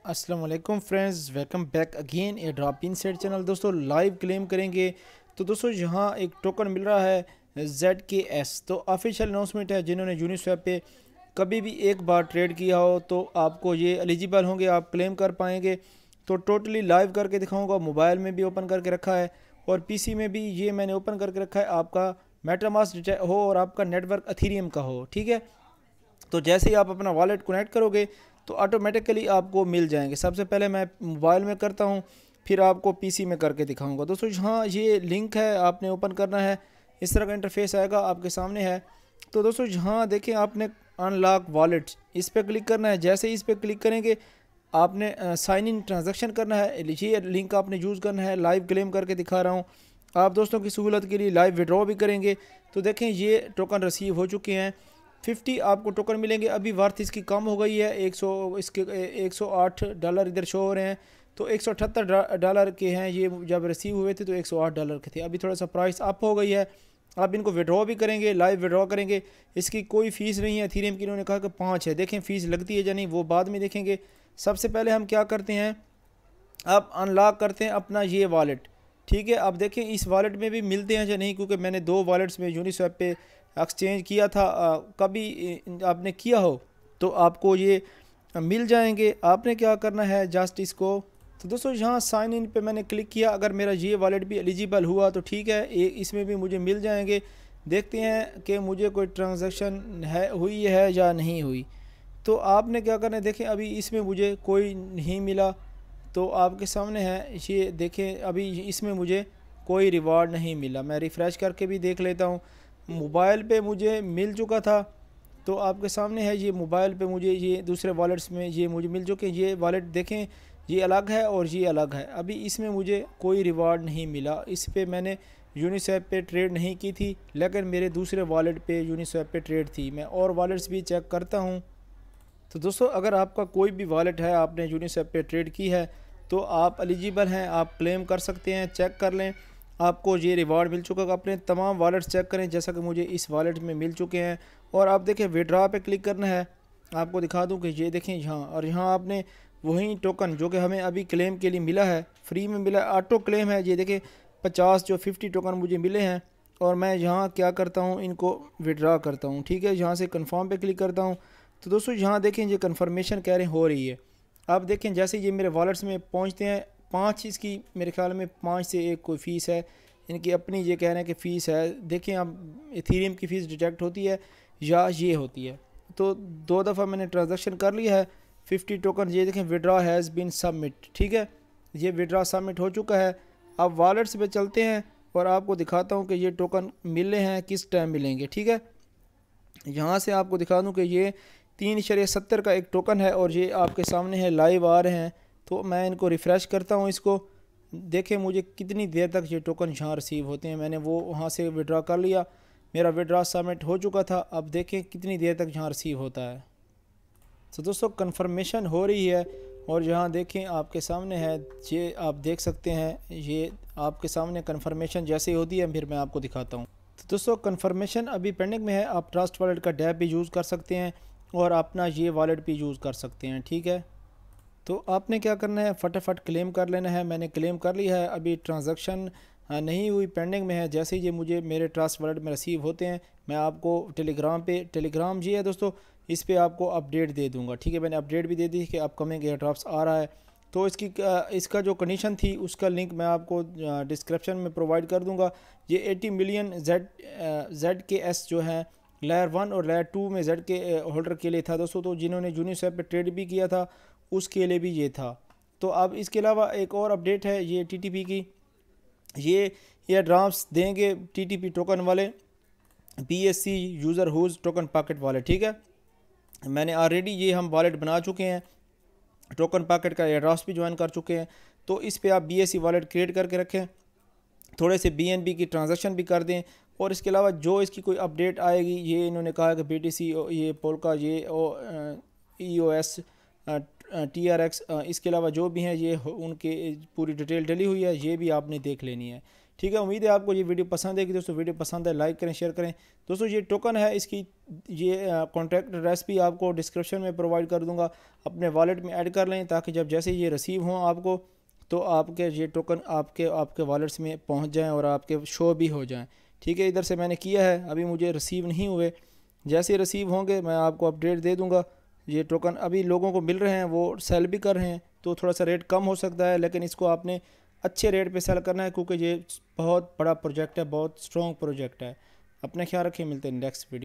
अस्सलाम वालेकुम friends, welcome back again a drop in set channel. दोस्तों लाइव क्लेम करेंगे तो दोस्तों यहाँ एक टोकन मिल रहा है ZKS। तो ऑफिशियल अनाउंसमेंट है, जिन्होंने यूनिस्वैप पे कभी भी एक बार ट्रेड किया हो तो आपको ये एलिजिबल होंगे, आप क्लेम कर पाएंगे। तो टोटली लाइव करके दिखाऊंगा, मोबाइल में भी ओपन करके रखा है और पीसी में भी ये मैंने ओपन करके रखा है। आपका मेटामास्क हो और आपका नेटवर्क अथीरियम का हो, ठीक है। तो जैसे ही आप अपना वॉलेट कनेक्ट करोगे तो ऑटोमेटिकली आपको मिल जाएंगे। सबसे पहले मैं मोबाइल में करता हूँ, फिर आपको पीसी में करके दिखाऊंगा। दोस्तों हाँ, ये लिंक है, आपने ओपन करना है, इस तरह का इंटरफेस आएगा आपके सामने है। तो दोस्तों यहाँ देखें, आपने अनलॉक वॉलेट इस पर क्लिक करना है। जैसे ही इस पर क्लिक करेंगे आपने साइन इन ट्रांजैक्शन करना है। ये लिंक आपने यूज़ करना है। लाइव क्लेम करके दिखा रहा हूँ आप दोस्तों की सहूलत के लिए, लाइव विड्रॉ भी करेंगे। तो देखें ये टोकन रिसीव हो चुके हैं, 50 आपको टोकन मिलेंगे। अभी वर्थ इसकी कम हो गई है, 100 इसके $108 इधर शो हो रहे हैं। तो $178 के हैं ये, जब रिसीव हुए थे तो $108 के थे। अभी थोड़ा सा प्राइस अप हो गई है। आप इनको विड्रॉ भी करेंगे, लाइव विड्रॉ करेंगे। इसकी कोई फ़ीस नहीं है। एथेरियम की इन्होंने कहा कि 5 है, देखें फ़ीस लगती है या नहीं वो बाद में देखेंगे। सबसे पहले हम क्या करते हैं, अब अनलॉक करते हैं अपना ये वॉलेट, ठीक है। अब देखें इस वॉलेट में भी मिलते हैं या नहीं, क्योंकि मैंने 2 वॉलेट्स में यूनिस्वैप पे एक्सचेंज किया था। कभी आपने किया हो तो आपको ये मिल जाएंगे। आपने क्या करना है, जस्ट इसको, तो दोस्तों यहाँ साइन इन पे मैंने क्लिक किया। अगर मेरा ये वॉलेट भी एलिजिबल हुआ तो ठीक है, इसमें भी मुझे मिल जाएंगे। देखते हैं कि मुझे कोई ट्रांजैक्शन हुई है या नहीं हुई। तो आपने क्या करना है, देखें अभी इसमें मुझे कोई नहीं मिला। तो आपके सामने है ये, देखें अभी इसमें मुझे कोई रिवार्ड नहीं मिला। मैं रिफ़्रेश करके भी देख लेता हूँ। मोबाइल पे मुझे मिल चुका था, तो आपके सामने है ये मोबाइल पे मुझे ये दूसरे वॉलेट्स में ये मुझे मिल चुके हैं। ये वॉलेट देखें, ये अलग है और ये अलग है। अभी इसमें मुझे कोई रिवार्ड नहीं मिला। इस पे मैंने यूनिस्वैप पे ट्रेड नहीं की थी, लेकिन मेरे दूसरे वॉलेट पे यूनिस्वैप पे ट्रेड थी। मैं और वॉलेट्स भी चेक करता हूँ। तो दोस्तों अगर आपका कोई भी वॉलेट है, आपने यूनिस्वैप पे ट्रेड की है, तो आप एलिजिबल हैं, आप क्लेम कर सकते हैं। चेक कर लें, आपको ये रिवार्ड मिल चुका है। अपने तमाम वॉलेट्स चेक करें, जैसा कि मुझे इस वॉलेट में मिल चुके हैं। और आप देखें विड्रॉ पे क्लिक करना है। आपको दिखा दूं कि ये देखें यहाँ, और यहाँ आपने वही टोकन जो कि हमें अभी क्लेम के लिए मिला है, फ्री में मिला है, ऑटो क्लेम है। ये देखें 50 टोकन मुझे मिले हैं। और मैं यहाँ क्या करता हूँ, इनको विड्रॉ करता हूँ, ठीक है। यहाँ से कन्फर्म पे क्लिक करता हूँ। तो दोस्तों यहाँ देखें ये कन्फर्मेशन कह रहे हो रही है। आप देखें जैसे ये मेरे वॉलेट्स में पहुँचते हैं, 5 इसकी मेरे ख्याल में 5 से 1 कोई फ़ीस है इनकी अपनी, ये कह रहे हैं कि फ़ीस है। देखें अब एथेरियम की फ़ीस डिटेक्ट होती है या ये होती है। तो 2 दफ़ा मैंने ट्रांजैक्शन कर लिया है। 50 टोकन ये देखें, विड्रॉ हैज़ बीन सबमिट, ठीक है। ये विड्रॉ सबमिट हो चुका है। अब वॉलेट्स पे चलते हैं और आपको दिखाता हूँ कि ये टोकन मिले हैं किस टाइम मिलेंगे, ठीक है। यहाँ से आपको दिखा दूँ कि ये 3.70 का एक टोकन है और ये आपके सामने है, लाइव आ रहे हैं। तो मैं इनको रिफ़्रेश करता हूँ। इसको देखें मुझे कितनी देर तक ये टोकन यहाँ रिसीव होते हैं। मैंने वो वहाँ से विड्रॉ कर लिया, मेरा विड्रॉ सबमिट हो चुका था। अब देखें कितनी देर तक यहाँ रिसीव होता है। तो दोस्तों कन्फर्मेशन हो रही है और यहाँ देखें आपके सामने है, ये आप देख सकते हैं। ये आपके सामने कन्फर्मेशन जैसे ही होती है फिर मैं आपको दिखाता हूँ। तो दोस्तों कन्फर्मेशन अभी पेंडिंग में है। आप ट्रस्ट वॉलेट का डैप भी यूज़ कर सकते हैं और अपना ये वॉलेट भी यूज़ कर सकते हैं, ठीक है। तो आपने क्या करना है, फटाफट क्लेम कर लेना है। मैंने क्लेम कर लिया है। अभी ट्रांजैक्शन नहीं हुई, पेंडिंग में है। जैसे ही ये मुझे मेरे ट्रस्ट वॉलेट में रिसीव होते हैं, मैं आपको टेलीग्राम जी है दोस्तों, इस पे आपको अपडेट दे दूंगा, ठीक है। मैंने अपडेट भी दे दी कि अपकमिंग एयर ड्रॉप्स आ रहा है। तो इसका जो कंडीशन थी उसका लिंक मैं आपको डिस्क्रिप्शन में प्रोवाइड कर दूँगा। ये 80 मिलियन ZKS जो है लेयर 1 और लेयर 2 में जेड के होल्डर के लिए था दोस्तों। तो जिन्होंने यूनिस्वैप पे ट्रेड भी किया था उसके लिए भी ये था। तो अब इसके अलावा एक और अपडेट है ये TTP की, ये एयर ड्रॉप्स देंगे TTP टोकन वाले, BSC यूज़र हुज टोकन पॉकेट वाले, ठीक है। मैंने ऑलरेडी ये हम वॉलेट बना चुके हैं, टोकन पॉकेट का एयर ड्रॉप्स भी ज्वाइन कर चुके हैं। तो इस पर आप BSC वॉलेट क्रिएट करके रखें, थोड़े से BNB की ट्रांजैक्शन भी कर दें। और इसके अलावा जो इसकी कोई अपडेट आएगी, ये इन्होंने कहा है कि BTC, ये पोल्का, ये EOS, TRX, इसके अलावा जो भी हैं ये उनके पूरी डिटेल डली हुई है, ये भी आपने देख लेनी है, ठीक है, उम्मीद है आपको ये वीडियो पसंद है कि दोस्तों वीडियो पसंद है लाइक करें, शेयर करें। दोस्तों ये टोकन है, इसकी ये कॉन्टैक्ट एड्रेस भी आपको डिस्क्रिप्शन में प्रोवाइड कर दूंगा, अपने वॉलेट में ऐड कर लें ताकि जब जैसे ये रिसीव हों आपको, तो आपके ये टोकन आपके आपके वॉलेट्स में पहुंच जाएं और आपके शो भी हो जाएं। ठीक है, इधर से मैंने किया है, अभी मुझे रिसीव नहीं हुए, जैसे रिसीव होंगे मैं आपको अपडेट दे दूंगा। ये टोकन अभी लोगों को मिल रहे हैं, वो सेल भी कर रहे हैं, तो थोड़ा सा रेट कम हो सकता है, लेकिन इसको आपने अच्छे रेट पे सेल करना है क्योंकि ये बहुत बड़ा प्रोजेक्ट है, बहुत स्ट्रॉन्ग प्रोजेक्ट है। अपना ख्याल रखिए, मिलते हैं नेक्स्ट वीडियो।